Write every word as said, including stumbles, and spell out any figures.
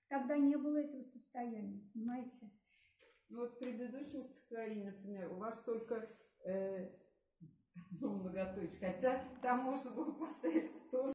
Тогда не было этого состояния, понимаете? Ну вот в предыдущем стихотворении, например, у вас только э, ну, многоточие, хотя там можно было поставить тоже.